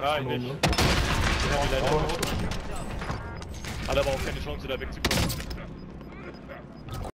Nein, nicht. Ja, hat aber auch keine Chance, da wegzukommen.